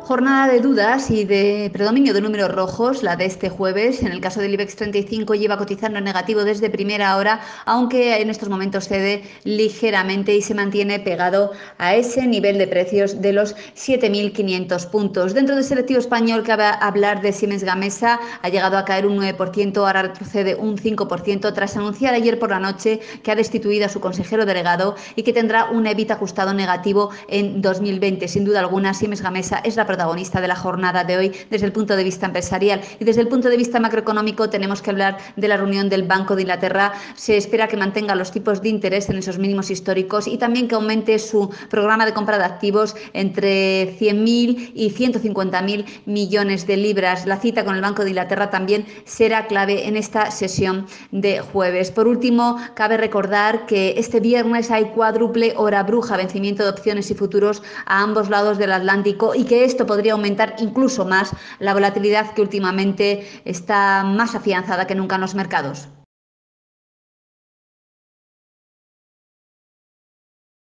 Jornada de dudas y de predominio de números rojos, la de este jueves. En el caso del IBEX 35 lleva cotizando en negativo desde primera hora, aunque en estos momentos cede ligeramente y se mantiene pegado a ese nivel de precios de los 7.500 puntos. Dentro del selectivo español cabe hablar de Siemens Gamesa, ha llegado a caer un 9%, ahora retrocede un 5% tras anunciar ayer por la noche que ha destituido a su consejero delegado y que tendrá un EBIT ajustado negativo en 2020. Sin duda alguna, Siemens Gamesa es la protagonista de la jornada de hoy desde el punto de vista empresarial. Y desde el punto de vista macroeconómico tenemos que hablar de la reunión del Banco de Inglaterra. Se espera que mantenga los tipos de interés en esos mínimos históricos y también que aumente su programa de compra de activos entre 100.000 y 150.000 millones de libras. La cita con el Banco de Inglaterra también será clave en esta sesión de jueves. Por último, cabe recordar que este viernes hay cuádruple hora bruja, vencimiento de opciones y futuros a ambos lados del Atlántico, y que esto podría aumentar incluso más la volatilidad que últimamente está más afianzada que nunca en los mercados.